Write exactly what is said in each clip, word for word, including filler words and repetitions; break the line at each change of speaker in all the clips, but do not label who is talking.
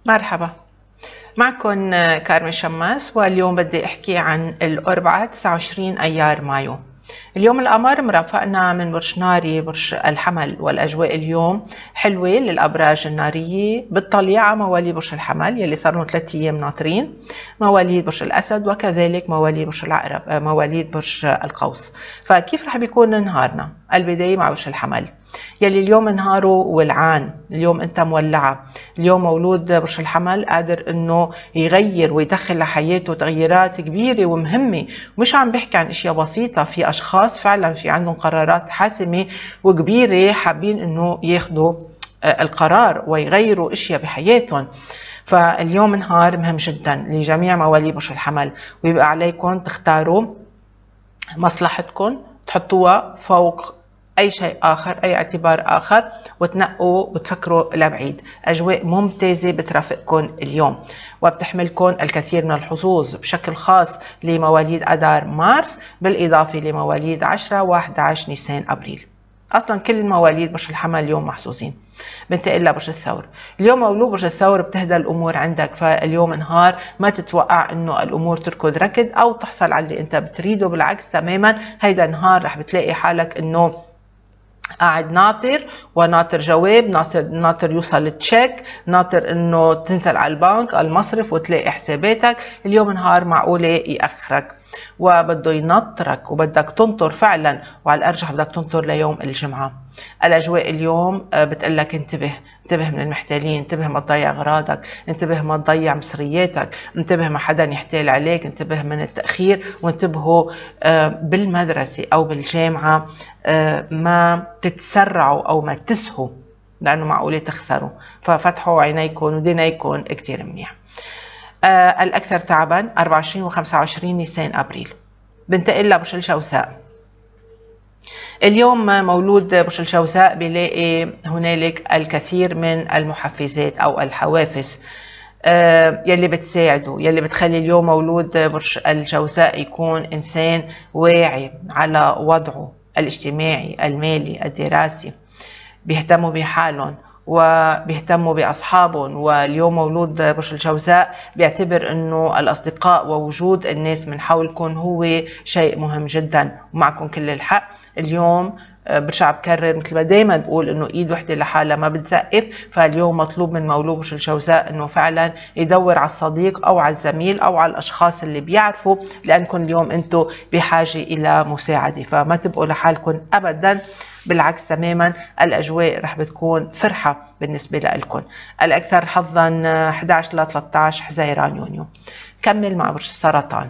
مرحبا، معكم كارمن شماس، واليوم بدي احكي عن الأربعاء تسعة وعشرين ايار مايو. اليوم القمر مرافقنا من برج ناري برج الحمل، والاجواء اليوم حلوه للابراج الناريه بالطليعه، مواليد برج الحمل يلي صار لهم ثلاث ايام ناطرين، مواليد برج الاسد، وكذلك مواليد برج العقرب، مواليد برج القوس. فكيف رح بيكون نهارنا؟ البدايه مع برج الحمل يلي اليوم نهاره ولعان، اليوم انت مولعه، اليوم مولود برج الحمل قادر انه يغير ويدخل لحياته تغييرات كبيره ومهمه، مش عم بحكي عن اشياء بسيطه، في اشخاص فعلا في عندهم قرارات حاسمه وكبيره حابين انه ياخذوا القرار ويغيروا اشياء بحياتهم. فاليوم نهار مهم جدا لجميع مواليد برج الحمل، ويبقى عليكم تختاروا مصلحتكم تحطوها فوق أي شيء آخر، أي اعتبار آخر، وتنقوا وتفكروا لبعيد. أجواء ممتازة بترافقكم اليوم وبتحملكم الكثير من الحظوظ، بشكل خاص لمواليد أذار مارس، بالإضافة لمواليد عشرة وأحد عشر نيسان أبريل. اصلا كل مواليد برج الحمل اليوم محظوظين. بنتقل لبرج الثور. اليوم مولود برج الثور بتهدى الامور عندك، فاليوم نهار ما تتوقع انه الامور تركض ركض او تحصل على اللي انت بتريده، بالعكس تماما، هيدا نهار رح بتلاقي حالك انه قاعد ناطر وناطر جواب، ناطر ناطر يوصل تشيك، ناطر انه تنزل على البنك المصرف وتلاقي حساباتك. اليوم نهار معقوله ياخرك وبده ينطرك وبدك تنطر فعلا، وعلى الارجح بدك تنطر ليوم الجمعه. الاجواء اليوم بتقلك انتبه، انتبه من المحتالين، انتبه ما تضيع اغراضك، انتبه ما تضيع مصرياتك، انتبه ما حدا يحتال عليك، انتبه من التاخير، وانتبهوا بالمدرسه او بالجامعه ما تتسرعوا او ما تسهوا، لانه معقوله تخسروا، ففتحوا عينيكم ودينيكم كثير منيح. آه الأكثر تعبا أربعة وعشرين و خمسة وعشرين نيسان أبريل. بنتقل لبرج الجوزاء. اليوم مولود برج الجوزاء بيلاقي هنالك الكثير من المحفزات أو الحوافز آه يلي بتساعده، يلي بتخلي اليوم مولود برج الجوزاء يكون إنسان واعي على وضعه الاجتماعي، المالي، الدراسي، بيهتموا بحالهم وبيهتموا بأصحابهم. واليوم مولود برج الجوزاء بيعتبر أنه الأصدقاء ووجود الناس من حولكم هو شيء مهم جدا، ومعكم كل الحق. اليوم برجع بكرر مثل ما دايما بقول انه ايد وحده لحالها ما بتزقف، فاليوم مطلوب من مولود برج الجوزاء انه فعلا يدور على الصديق او على الزميل او على الاشخاص اللي بيعرفوا، لانكم اليوم انتم بحاجه الى مساعده، فما تبقوا لحالكم ابدا، بالعكس تماما. الاجواء رح بتكون فرحه بالنسبه لكم. الاكثر حظا احد عشر ل ثلاثة عشر حزيران يونيو. كمل مع برج السرطان.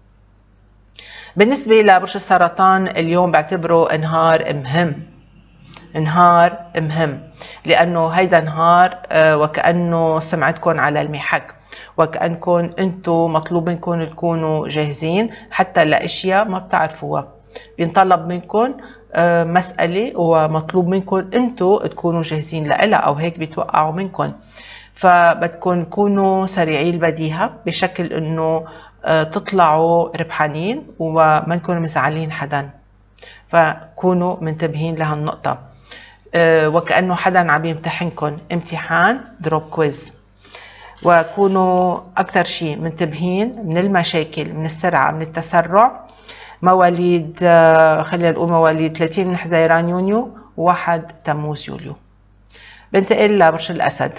بالنسبة لبرج السرطان اليوم بعتبره نهار مهم، نهار مهم، لأنه هيدا نهار وكأنه سمعتكم على المحك، وكأنكم أنتم مطلوب منكم تكونوا جاهزين حتى لأشياء ما بتعرفوها. بينطلب منكم مسألة ومطلوب منكم أنتم تكونوا جاهزين لها، أو هيك بيتوقعوا منكم، فبدكم تكونوا سريعي البديهة بشكل أنه تطلعوا ربحانين وما نكونوا مزعلين حدا، فكونوا منتبهين لهالنقطة. وكأنه حدا عم يمتحنكم امتحان دروب كويز، وكونوا أكثر شيء منتبهين من المشاكل، من السرعة، من التسرع. مواليد خلينا نقول مواليد ثلاثين من حزيران يونيو وواحد تموز يوليو. بنتقل لبرج الأسد.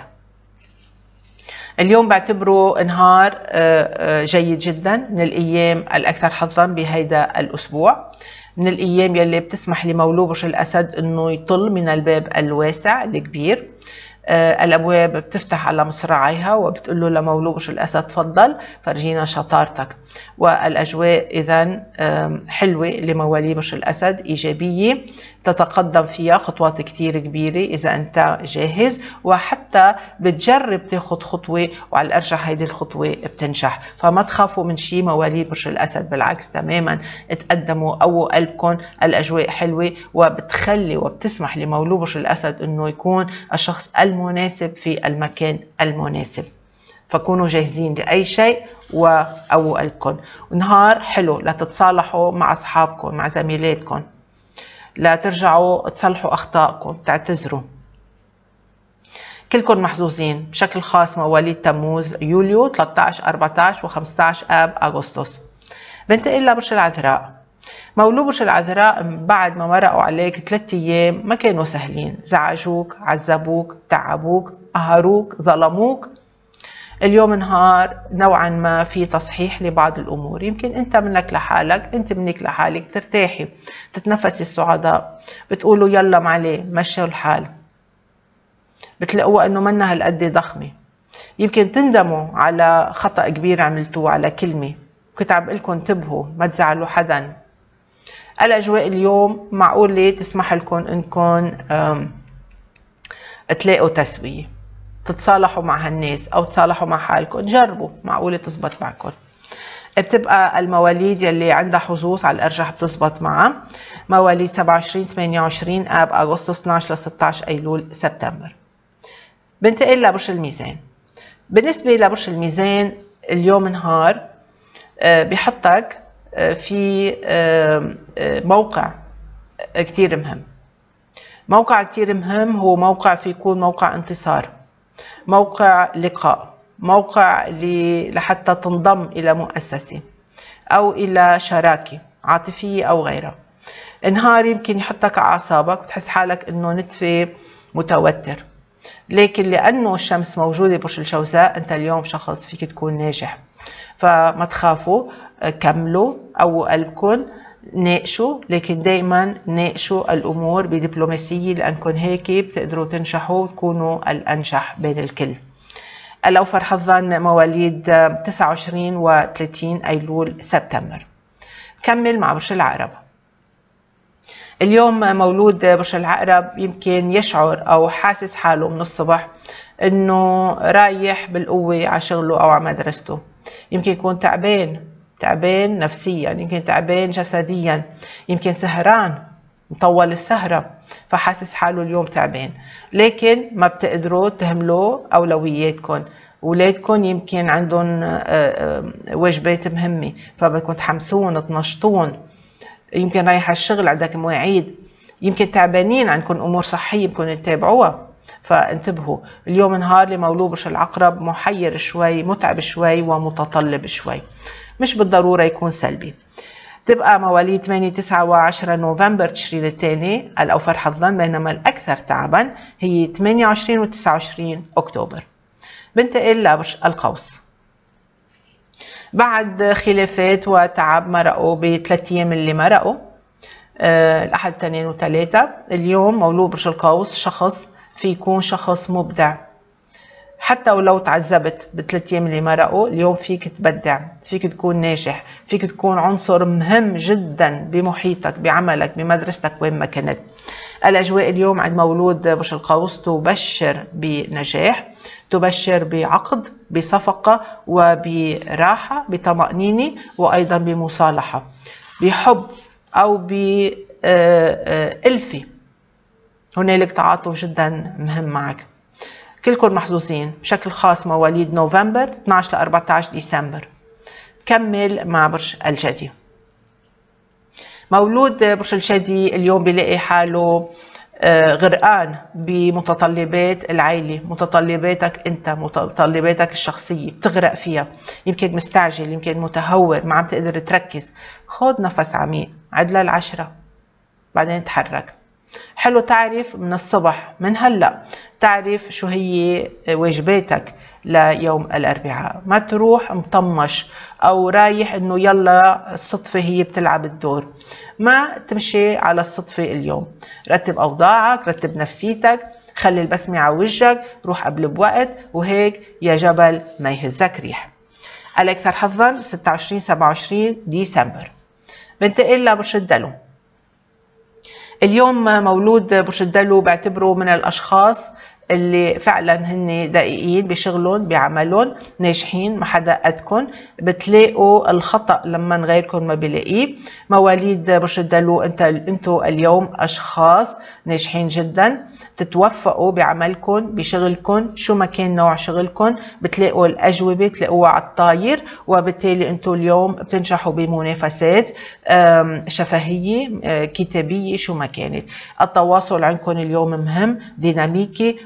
اليوم بعتبره نهار جيد جدا، من الأيام الأكثر حظا بهيدا الأسبوع، من الأيام يلي بتسمح لمولود برج الأسد أنه يطل من الباب الواسع الكبير. الأبواب بتفتح على مصراعيها وبتقول له لمولود برج الأسد تفضل فرجينا شطارتك. والأجواء إذن حلوة لمواليد برج الأسد، إيجابية تتقدم فيها خطوات كتير كبيرة إذا أنت جاهز، وحتى بتجرب تاخد خطوة وعلى الأرجح هيدي الخطوة بتنجح، فما تخافوا من شيء مواليد برج الأسد، بالعكس تماما تقدموا قووا قلبكم. الأجواء حلوة وبتخلي وبتسمح لمولود برج الأسد أنه يكون الشخص المناسب في المكان المناسب، فكونوا جاهزين لأي شيء وقووا قلبكم. نهار حلو لتتصالحوا مع أصحابكم، مع زميلاتكم، لا ترجعوا تصلحوا أخطائكم، تعتذروا. كلكم محظوظين، بشكل خاص مواليد تموز يوليو ثلاثة عشر أربعة عشر وخمسة عشر آب أغسطس. بنتقل لبرج العذراء. مولود برج العذراء بعد ما مرقوا عليك ثلاث ايام ما كانوا سهلين، زعجوك، عذبوك، تعبوك، قهروك، ظلموك. اليوم نهار نوعا ما في تصحيح لبعض الامور، يمكن انت منك لحالك، انت منك لحالك ترتاحي، تتنفسي السعداء، بتقولوا يلا معليه مشوا الحال، بتلاقوها انه منا هالقد ضخمه. يمكن تندموا على خطأ كبير عملتوه، على كلمه، كنت عم بقول لكم انتبهوا ما تزعلوا حدا. الاجواء اليوم معقوله تسمح لكم انكم تلاقوا تسويه، تتصالحوا مع هالناس او تصالحوا مع حالكم، جربوا معقوله تزبط معكم. بتبقى المواليد يلي عندها حظوظ على الارجح بتزبط معها مواليد سبعة وعشرين ثمانية وعشرين اب اغسطس اثنعش ل ستة عشر ايلول سبتمبر. بنتقل لبرج الميزان. بالنسبه لبرج الميزان اليوم نهار بحطك في موقع كتير مهم. موقع كتير مهم هو موقع في يكون موقع انتصار، موقع لقاء، موقع لحتى تنضم إلى مؤسسة أو إلى شراكة عاطفية أو غيرها. نهار يمكن يحطك على أعصابك وتحس حالك إنه نتفة متوتر، لكن لأنه الشمس موجودة برج الجوزاء أنت اليوم شخص فيك تكون ناجح، فما تخافوا، كملوا أو قلبكم، ناقشوا، لكن دائما ناقشوا الأمور بدبلوماسية، لأنكم هيك بتقدروا تنجحوا وتكونوا الأنجح بين الكل. الأوفر حظا مواليد تسعة وعشرين و ثلاثين أيلول سبتمبر. كمل مع برج العقرب. اليوم مولود برج العقرب يمكن يشعر أو حاسس حاله من الصبح إنه رايح بالقوة على شغله أو على مدرسته، يمكن يكون تعبان تعبان نفسيا، يمكن تعبان جسديا، يمكن سهران مطول السهرة فحاسس حاله اليوم تعبان، لكن ما بتقدروا تهملوا أولوياتكم. أولادكم يمكن عندهم واجبات مهمة فبدكم تحمسون تنشطون، يمكن رايح الشغل عندك مواعيد، يمكن تعبانين عندكم أمور صحية يمكن تتابعوها، فانتبهوا. اليوم نهار لمولود برج العقرب محير شوي، متعب شوي ومتطلب شوي، مش بالضرورة يكون سلبي. تبقى مواليد ثمانية تسعة وعشرة نوفمبر تشرين الثاني الأوفر حظا، بينما الأكثر تعبا هي ثمانية وعشرين و تسعة وعشرين أكتوبر. بنتقل لبرج القوس. بعد خلافات وتعب مرقوا بثلاث أيام اللي مرقوا أه الأحد اثنين وثلاثة، اليوم مولود برج القوس شخص في يكون شخص مبدع، حتى ولو تعذبت بثلاث ايام اللي مرقوا اليوم فيك تبدع، فيك تكون ناجح، فيك تكون عنصر مهم جدا بمحيطك، بعملك، بمدرستك، وين ما كنت. الاجواء اليوم عند مولود برج القوس تبشر بنجاح، تبشر بعقد، بصفقه وبراحه، بطمأنينه، وايضا بمصالحه، بحب او بألفه. هنالك تعاطف جدا مهم معك. كلكم محظوظين، بشكل خاص مواليد نوفمبر اثنعش ل أربعة عشر ديسمبر. كمل مع برج الجدي. مولود برج الجدي اليوم بيلاقي حاله غرقان بمتطلبات العائلة، متطلباتك انت، متطلباتك الشخصية بتغرق فيها، يمكن مستعجل، يمكن متهور، ما عم تقدر تركز. خذ نفس عميق، عد للعشرة بعدين تحرك. حلو تعرف من الصبح من هلأ تعرف شو هي واجباتك ليوم الأربعاء، ما تروح مطمش أو رايح إنه يلا الصدفة هي بتلعب الدور، ما تمشي على الصدفة اليوم. رتب أوضاعك، رتب نفسيتك، خلي البسمة على وجهك، روح قبل بوقت، وهيك يا جبل ما يهزك ريح. الأكثر حظا ستة وعشرين سبعة وعشرين ديسمبر. بنتقل لبرج الدلو. اليوم مولود برج الدلو بعتبره من الأشخاص اللي فعلا هن دقيقين بشغلهم بعملهم، ناجحين، ما حدا قدكم، بتلاقوا الخطأ لما غيركم ما بيلاقيه. مواليد برج الدلو انت انتو اليوم اشخاص ناجحين جدا، تتوفقوا بعملكم بشغلكم، شو ما كان نوع شغلكم بتلاقوا الاجوبه بتلاقوها على الطاير، وبالتالي انتو اليوم بتنجحوا بمنافسات شفهيه كتابيه شو ما كانت. التواصل عندكم اليوم مهم، ديناميكي،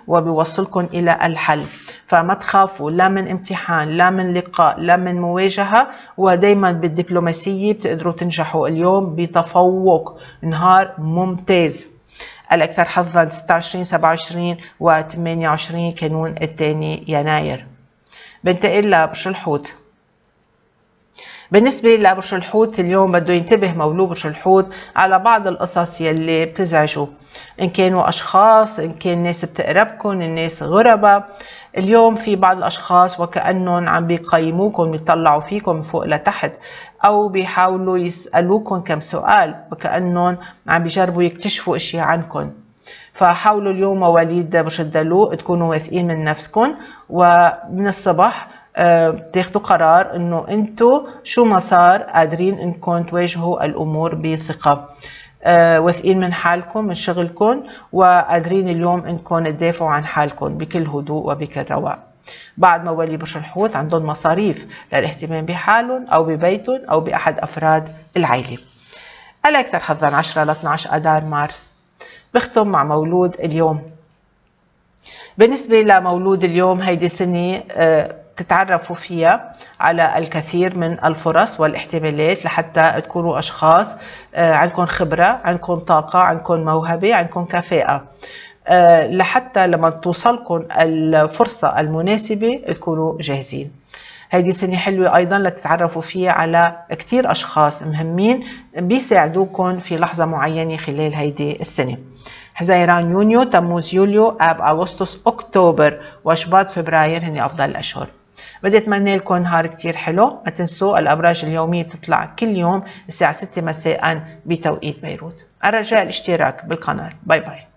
وبيوصلكم إلى الحل. فما تخافوا لا من امتحان لا من لقاء لا من مواجهة، ودايما بالدبلوماسية بتقدروا تنجحوا اليوم بتفوق، نهار ممتاز. الأكثر حظا ستة وعشرين سبعة وعشرين و ثمانية وعشرين كانون الثاني يناير. بنتقل لبرج الحوت. بالنسبة لبرج الحوت اليوم بده ينتبه مولود برج الحوت على بعض القصص يلي بتزعجه، إن كانوا أشخاص، إن كان ناس بتقربكم، الناس غرباء. اليوم في بعض الأشخاص وكأنهم عم بيقيموكم، بيطلعوا فيكم من فوق لتحت، أو بيحاولوا يسألوكم كم سؤال وكأنهم عم بيجربوا يكتشفوا أشياء عنكم. فحاولوا اليوم مواليد برج الدلو تكونوا واثقين من نفسكم، ومن الصبح بتاخدوا قرار انه انتو شو ما صار قادرين انكم تواجهوا الامور بثقة، أه واثقين من حالكم من شغلكم، وقادرين اليوم انكم تدافعوا عن حالكم بكل هدوء وبكل رواق. بعد مواليد برج الحوت عندهم مصاريف للاهتمام بحالهم او ببيتهم او باحد افراد العائلة. الاكثر حظا عشرة ل اثني عشر اذار مارس. بختم مع مولود اليوم. بالنسبة لمولود اليوم هيدي سنة أه تتعرفوا فيها على الكثير من الفرص والاحتمالات لحتى تكونوا أشخاص عندكم خبرة، عندكم طاقة، عندكم موهبة، عندكم كفاءة، لحتى لما توصلكم الفرصة المناسبة تكونوا جاهزين. هيدي سنة حلوة أيضا لتتعرفوا فيها على كتير أشخاص مهمين بيساعدوكم في لحظة معينة خلال هيدي السنة. حزيران يونيو، تموز يوليو، آب أغسطس، أكتوبر، وشباط فبراير هني أفضل الأشهر. بدي أتمنى لكم نهار كتير حلو. ما تنسوا الأبراج اليومية بتطلع كل يوم الساعة ستة مساء بتوقيت بيروت. الرجاء الاشتراك بالقناة. باي باي.